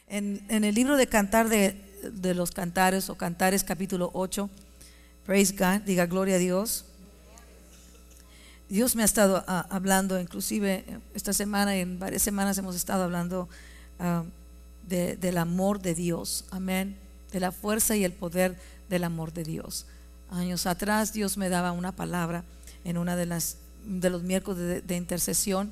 En el libro de Cantar de los Cantares o Cantares capítulo 8, praise God, diga gloria a Dios. Dios me ha estado hablando, inclusive esta semana y en varias semanas hemos estado hablando del amor de Dios, amén, de la fuerza y el poder del amor de Dios. Años atrás Dios me daba una palabra en una de los miércoles de intercesión,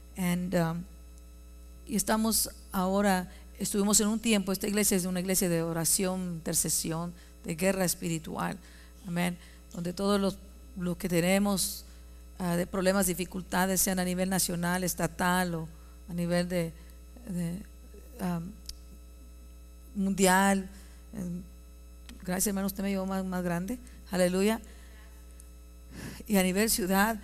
y estuvimos en un tiempo, esta iglesia es una iglesia de oración, intercesión, de guerra espiritual, amén, donde todos lo que tenemos de problemas, dificultades, sean a nivel nacional, estatal o a nivel de mundial. Gracias, hermano, usted me llevó más grande, aleluya. Y a nivel ciudad,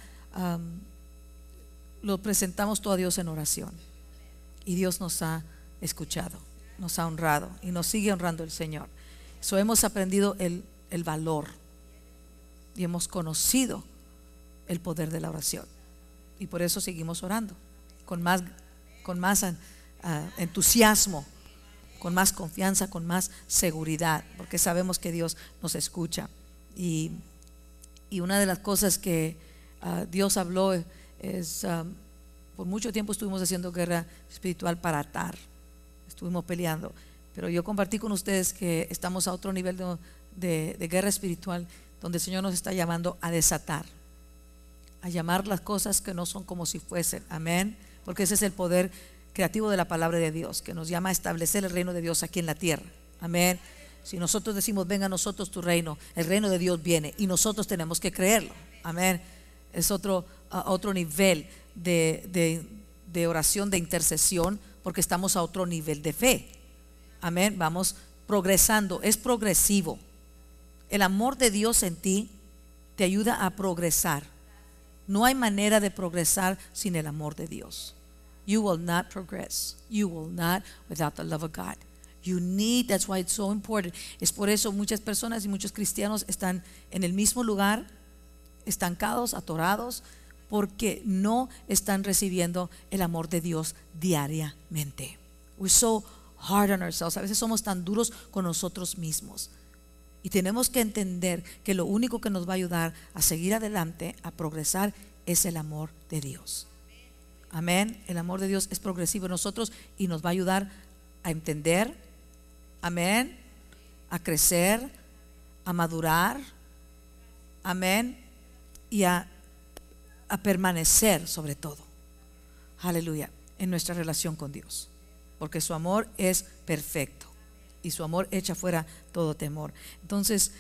lo presentamos todo a Dios en oración, y Dios nos ha escuchado, nos ha honrado y nos sigue honrando el Señor. Hemos aprendido el valor y hemos conocido el poder de la oración, y por eso seguimos orando con más entusiasmo, con más confianza, con más seguridad, porque sabemos que Dios nos escucha. Y una de las cosas que Dios habló es, por mucho tiempo estuvimos haciendo guerra espiritual para atar, estuvimos peleando, pero yo compartí con ustedes que estamos a otro nivel de guerra espiritual, donde el Señor nos está llamando a desatar, a llamar las cosas que no son como si fuesen, amén, porque ese es el poder creativo de la palabra de Dios, que nos llama a establecer el reino de Dios aquí en la tierra, amén. Si nosotros decimos venga a nosotros tu reino, el reino de Dios viene, y nosotros tenemos que creerlo, amén. Es otro nivel de oración, de intercesión, porque estamos a otro nivel de fe, amén. Vamos progresando, es progresivo. El amor de Dios en ti te ayuda a progresar. No hay manera de progresar sin el amor de Dios. You will not progress. You will not without the love of God. You need, that's why it's so important. Es por eso muchas personas y muchos cristianos están en el mismo lugar, estancados, atorados, porque no están recibiendo el amor de Dios diariamente. We're so hard on ourselves. A veces somos tan duros con nosotros mismos. Y tenemos que entender que lo único que nos va a ayudar a seguir adelante, a progresar, es el amor de Dios. Amén. El amor de Dios es progresivo en nosotros y nos va a ayudar a entender, amén, a crecer, a madurar, amén, y a permanecer sobre todo, aleluya, en nuestra relación con Dios, porque su amor es perfecto y su amor echa fuera todo temor. Entonces,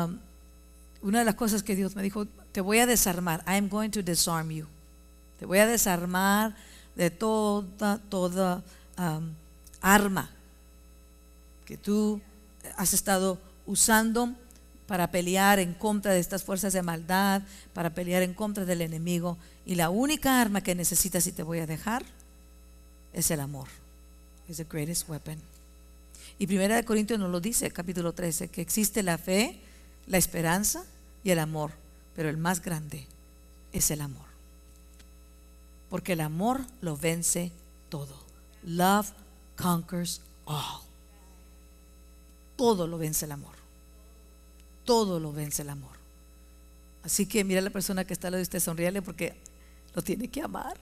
una de las cosas que Dios me dijo: te voy a desarmar. I am going to disarm you. Te voy a desarmar de toda arma que tú has estado usando para pelear en contra de estas fuerzas de maldad, para pelear en contra del enemigo. Y la única arma que necesitas y te voy a dejar es el amor. It's the greatest weapon. Y 1 Corintios nos lo dice, capítulo 13, que existe la fe, la esperanza y el amor, pero el más grande es el amor, porque el amor lo vence todo. Love conquers all. Todo lo vence el amor. Todo lo vence el amor. Así que mira a la persona que está al lado de usted, sonríale, porque lo tiene que amar.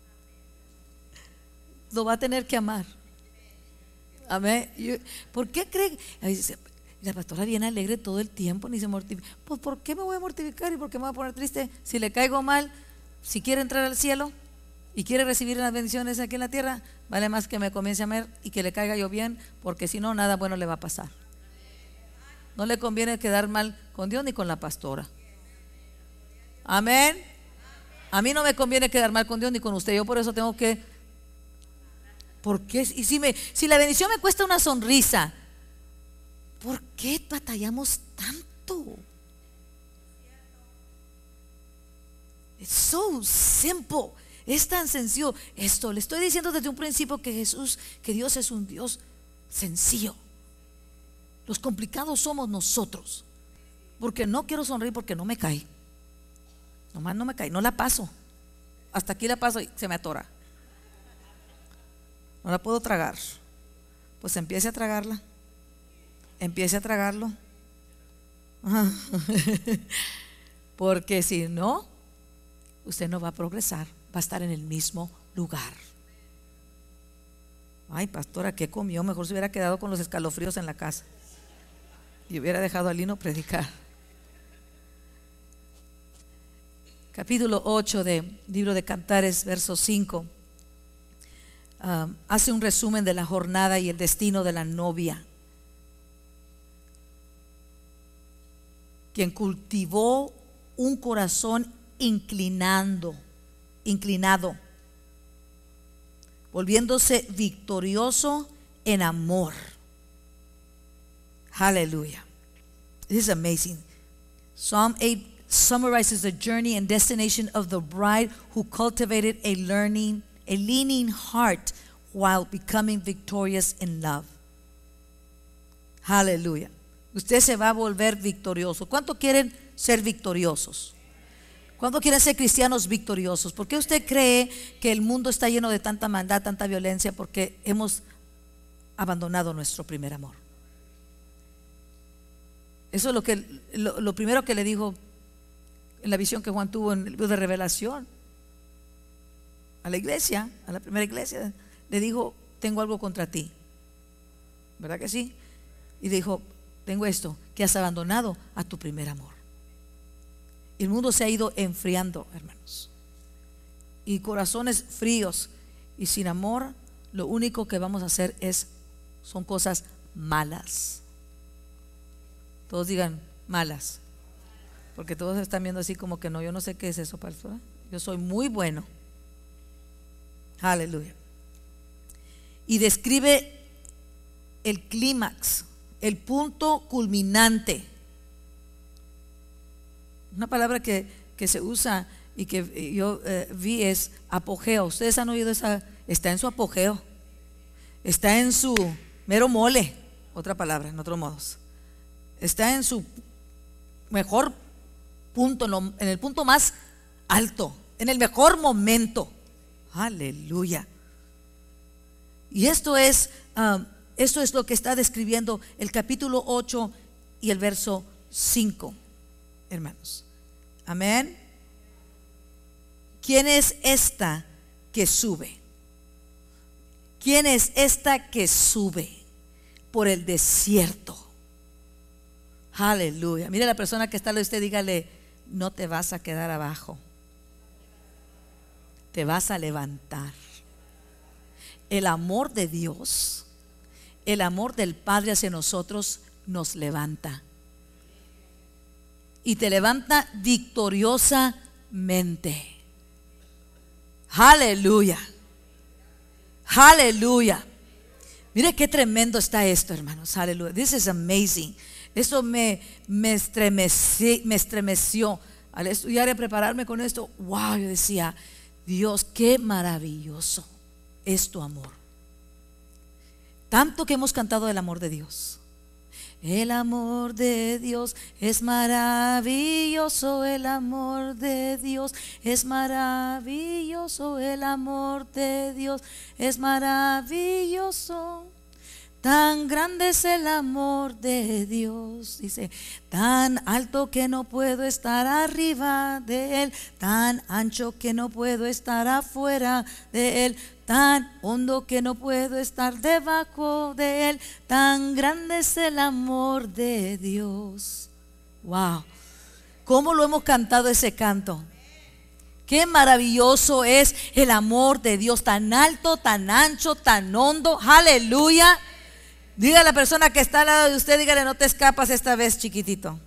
Lo va a tener que amar. Amén. ¿Por qué cree? La pastora viene alegre todo el tiempo, ni se mortifica. Pues ¿por qué me voy a mortificar y por qué me voy a poner triste? Si le caigo mal, si quiere entrar al cielo y quiere recibir las bendiciones aquí en la tierra, vale más que me comience a amar y que le caiga yo bien, porque si no, nada bueno le va a pasar. No le conviene quedar mal con Dios ni con la pastora. Amén. A mí no me conviene quedar mal con Dios ni con usted. Yo por eso tengo que, ¿por qué? Y si la bendición me cuesta una sonrisa, ¿por qué batallamos tanto? It's so simple. Es tan sencillo. Esto le estoy diciendo desde un principio, que Dios es un Dios sencillo. Los complicados somos nosotros, porque no quiero sonreír porque no me cae. Nomás no me cae, no la paso. Hasta aquí la paso y se me atora. No la puedo tragar. pues empiece a tragarla. Empiece a tragarlo. Porque si no, usted no va a progresar, va a estar en el mismo lugar. Ay, pastora, ¿qué comió? Mejor se hubiera quedado con los escalofríos en la casa y hubiera dejado a Lino predicar. Capítulo 8 de libro de Cantares, verso 5, hace un resumen de la jornada y el destino de la novia, quien cultivó un corazón inclinado, volviéndose victorioso en amor. Aleluya. This is amazing. Psalm 8 summarizes the journey and destination of the bride who cultivated a leaning heart while becoming victorious in love. Aleluya. Usted se va a volver victorioso. ¿Cuánto quieren ser victoriosos? ¿Cuánto quieren ser cristianos victoriosos? ¿Por qué usted cree que el mundo está lleno de tanta maldad, tanta violencia? Porque hemos abandonado nuestro primer amor. Eso es lo primero que le dijo en la visión que Juan tuvo en el libro de Revelación a la iglesia, a la primera iglesia. Le dijo: tengo algo contra ti, ¿verdad que sí? Y dijo: tengo esto, que has abandonado a tu primer amor. El mundo se ha ido enfriando, hermanos, y corazones fríos y sin amor, lo único que vamos a hacer son cosas malas. Todos digan malas, porque todos están viendo así como que no, yo no sé qué es eso, pastor. Yo soy muy bueno. Aleluya. Y describe el clímax, el punto culminante. Una palabra que se usa y que yo vi es apogeo. Ustedes han oído esa. Está en su apogeo, está en su mero mole, otra palabra, en otros modos. Está en su mejor punto, en el punto más alto, en el mejor momento. Aleluya. Y esto es lo que está describiendo el capítulo 8 y el verso 5, hermanos. Amén. ¿Quién es esta que sube? ¿Quién es esta que sube por el desierto? Aleluya. Mire a la persona que está al lado de usted, dígale: no te vas a quedar abajo, te vas a levantar. El amor de Dios, el amor del Padre hacia nosotros nos levanta, y te levanta victoriosamente. Aleluya. Aleluya. Mire qué tremendo está esto, hermanos. Aleluya. This is amazing. Eso me estremeció al estudiar y prepararme con esto. Wow, yo decía: Dios, qué maravilloso es tu amor. Tanto que hemos cantado del amor de Dios. El amor de Dios es maravilloso, el amor de Dios es maravilloso, el amor de Dios es maravilloso. Tan grande es el amor de Dios, dice, tan alto que no puedo estar arriba de Él, tan ancho que no puedo estar afuera de Él, tan hondo que no puedo estar debajo de Él, tan grande es el amor de Dios. Wow, ¿cómo lo hemos cantado ese canto? Qué maravilloso es el amor de Dios, tan alto, tan ancho, tan hondo. Aleluya. Diga a la persona que está al lado de usted, dígale: no te escapas esta vez, chiquitito.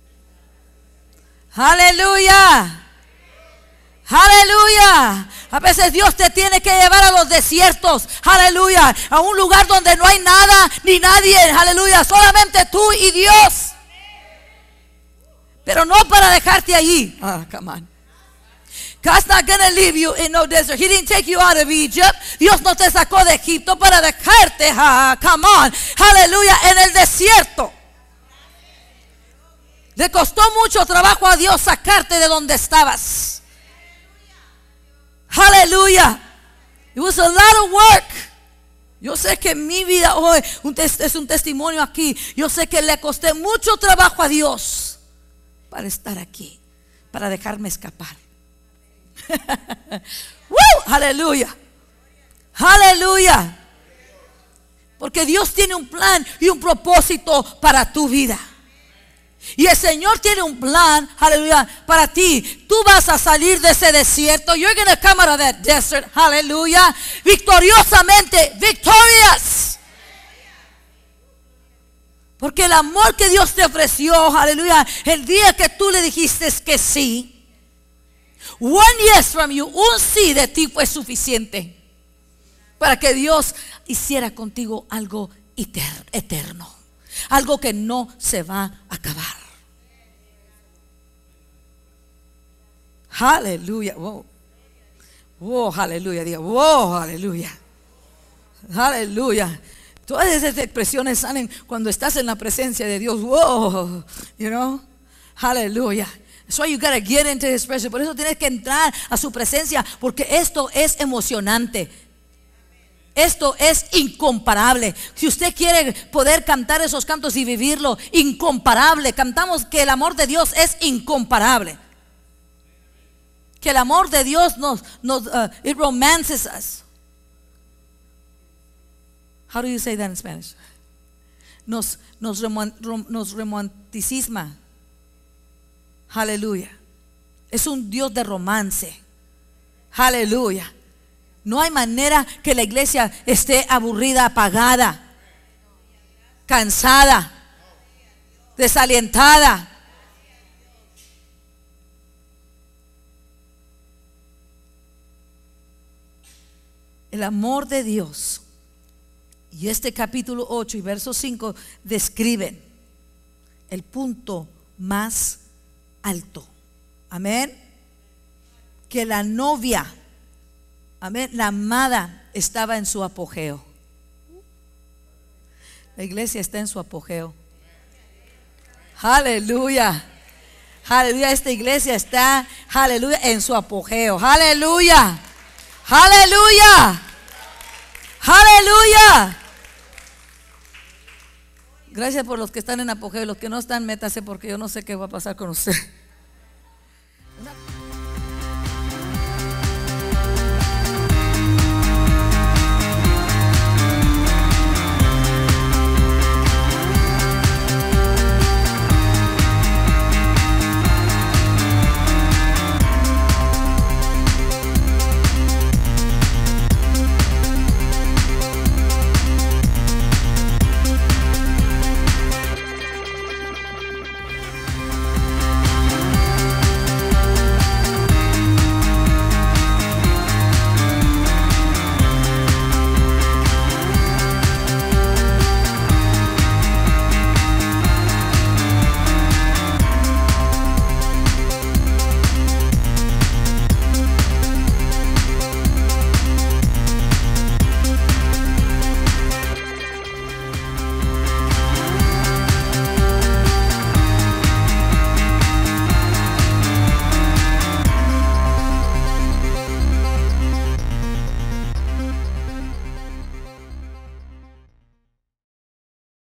Aleluya. Aleluya. A veces Dios te tiene que llevar a los desiertos. Aleluya. A un lugar donde no hay nada ni nadie. Aleluya. Solamente tú y Dios. Pero no para dejarte allí. Come on. God's not going to leave you in no desert. He didn't take you out of Egypt. Dios no te sacó de Egipto para dejarte, come on, aleluya, en el desierto. Le costó mucho trabajo a Dios sacarte de donde estabas. Aleluya. It was a lot of work. Yo sé que mi vida hoy es un testimonio aquí. Yo sé que le costé mucho trabajo a Dios para estar aquí, para dejarme escapar. Aleluya, aleluya. Porque Dios tiene un plan y un propósito para tu vida. Y el Señor tiene un plan, aleluya, para ti. Tú vas a salir de ese desierto. You're going to come out of that desert, aleluya, victoriosamente, victorious. Porque el amor que Dios te ofreció, aleluya, el día que tú le dijiste que sí, one yes from you, un sí de ti fue suficiente para que Dios hiciera contigo algo eterno. Algo que no se va a acabar. Aleluya. Wow. Wow, aleluya. Diga, wow, aleluya. Aleluya. Todas esas expresiones salen cuando estás en la presencia de Dios. Wow. You know? Aleluya. That's why you gotta get into His presence. Por eso tienes que entrar a su presencia, porque esto es emocionante. Esto es incomparable. Si usted quiere poder cantar esos cantos y vivirlo, incomparable. Cantamos que el amor de Dios es incomparable. Que el amor de Dios it romances us. How do you say that in Spanish? Nos romanticisma. Aleluya. Es un Dios de romance. Aleluya. No hay manera que la iglesia esté aburrida, apagada, cansada, desalientada. El amor de Dios. Y este capítulo 8 y verso 5 describen el punto más alto. Amén. Que la novia, amén, la amada estaba en su apogeo. La iglesia está en su apogeo. Aleluya. Aleluya. Esta iglesia está, aleluya, en su apogeo. Aleluya. Aleluya. Aleluya. Gracias por los que están en apogeo. Los que no están, métase, porque yo no sé qué va a pasar con usted.